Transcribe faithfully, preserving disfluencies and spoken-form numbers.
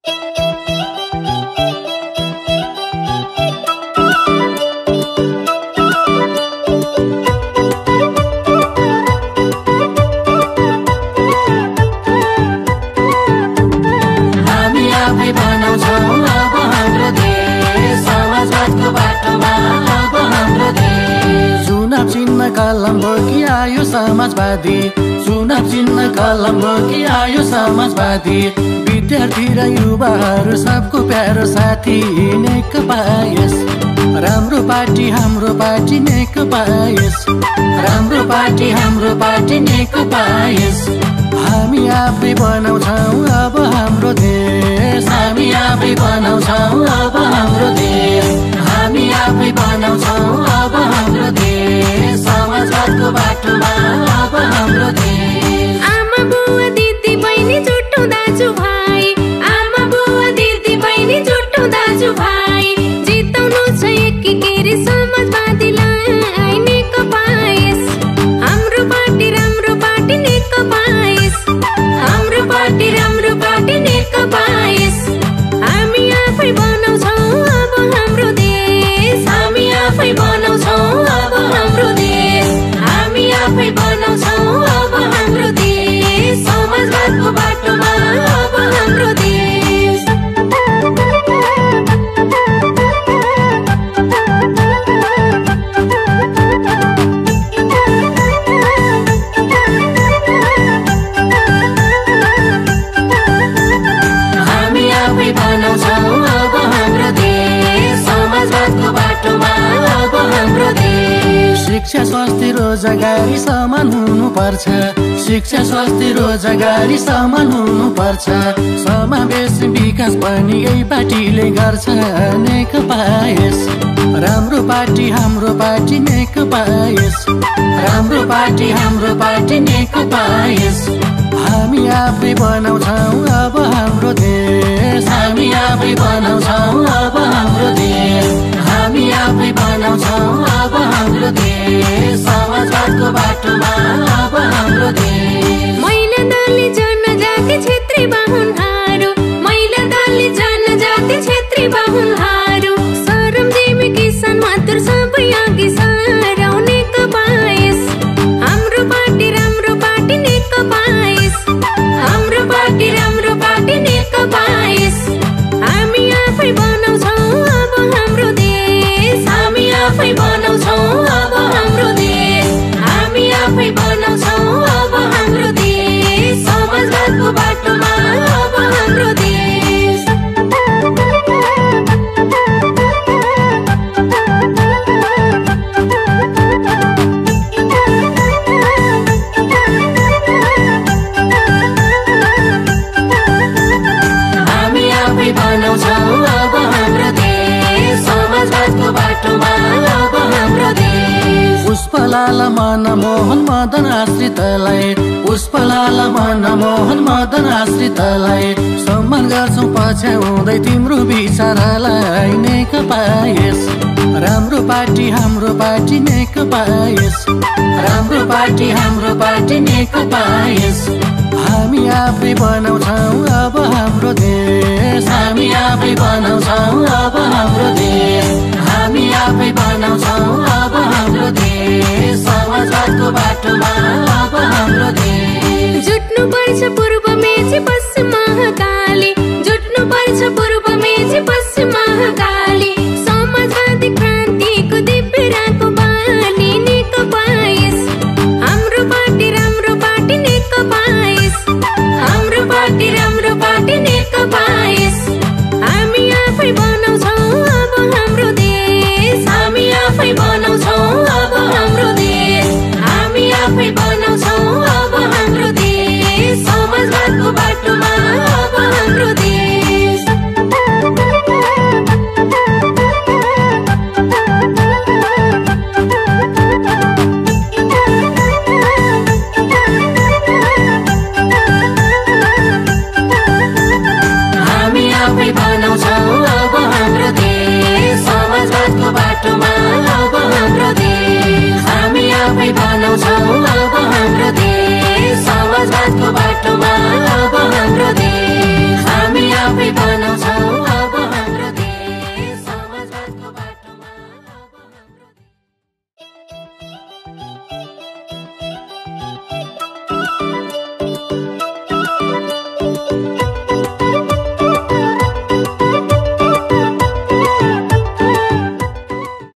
कलम बोकी आयो समाजवादी, चुनाव चिन्ह कलम बोकी आयो समाजवादी। विद्यार्थी र युवाहरू सबको प्यारो साथी नेकपा यस, राम्रो पार्टी हाम्रो पार्टी नेकपा यस, राम्रो पार्टी हाम्रो पार्टी नेकपा यस। हामी आफै बनाउँछौँ अब हाम्रो देश, हामी आफै बनाउँछौँ अब हाम्रो देश, हामी आफै बनाउँछौँ अब हाम्रो देश, समाजवादको बाटोमा अब हाम्रो देश। आमा बुवा दिदी बहिनी जुट्टो दाजु भाइ, आमा बुवा दिदी बहिनी जुट्टो दाजु भाइ। जिताउनु छ एकीकृत समाजवादीलाई नेकपा यस, हाम्रो पार्टी राम्रो पार्टी नेकपा यस, हाम्रो पार्टी राम्रो पार्टी नेकपा यस। हामी आफै बनाउँछौँ अब हाम्रो देश, हामी आफै बनाउँछौँ अब हाम्रो देश, हामी आफै बनाउँछौँ अब हाम्रो देश, समाजवादको बाटोमा अब हाम्रो देश। हामी आफै बनाउँछौँ अब हाम्रो देश, समाजवादको बाटोमा अब हाम्रो देश। शिक्षा स्वास्थ्य रोजगारी समान हुनुपर्छ, शिक्षा स्वास्थ्य रोजगारी समान हुनुपर्छ। समावेश विकास पनि यही पार्टीले गर्छ नेकपा यस, राम्रो पार्टी हाम्रो पार्टी नेकपा यस, राम्रो पार्टी हाम्रो पार्टी नेकपा यस। हामी आफै बनाउँछौँ अब हाम्रो देश, हामी आफै बनाउँछौँ अब हाम्रो देश, हामी आफै बनाउँछौँ अब हाम्रो देश, समाजवादको बाटोमा अब हाम्रो देश। महिला दलित जनजाति क्षेत्री बाहुनहरू, महिला दलित जनजाति क्षेत्री बाहुनहरू, सरमजिमी किसान मजदुर सबै अघि सराउ नेकपा यस, हाम्रो पार्टी राम्रो पार्टी नेकपा यस, हाम्रो पार्टी राम्रो पार्टी नेकपा यस। हामी आफै बनाउँछौँ अब हाम्रो देश, हामी आफै बनाउँछौँ अब हाम्रो देश, हामी आफै बनाउँछौँ अब हाम्रो देश, समाजवादको बाटोमा अब हाम्रो देश। हामी आफै बनाउँछौँ अब हाम्रो देश, समाजवादको बाटोमा अब हाम्रो देश। पुष्पलाल मनमोहन मदन आश्रितलाई, पुष्पलाल मनमोहन मदन आश्रितलाई सम्मान गर्छौँ पछ्याउँदै तिम्रो विचारलाई नेकपा यस, राम्रो पार्टी हाम्रो पार्टी नेकपा यस, राम्रो पार्टी हाम्रो पार्टी नेकपा यस। हामी आफै बनाउँछौँ अब हाम्रो देश, हामी आफै बनाउँछौँ अब हाम्रो देश, हामी आफै बनाउँछौँ अब हाम्रो देश, समाजवादको बाटोमा अब हाम्रो देश। जुट्नु पर्छ पूर्व मेची पश्चिम महाकाली, जुट्नु पर्छ पूर्व मेची पश्चिम महाकाली। समाजवादी क्रान्तिको दिव्यराको बानी नेकपा यस, हाम्रो पार्टी राम्रो पार्टी नेकपा यस, हाम्रो पार्टी राम्रो पार्टी नेकपा यस। हामी आफै बनाउँछौँ अब हाम्रो देश, हामी आफै बनाउँछौँ अब हाम्रो देश, हामी आफै बनाउँछौँ अब हाम्रो देश, समाजवादको बाटोमा अब हाम्रो देश। हामी आफै बनाउँछौँ अब हाम्रो देश, समाजवादको बाटोमा अब हाम्रो देश, हामी आफै बनाउँछौँ अब हाम्रो देश, समाजवादको बाटो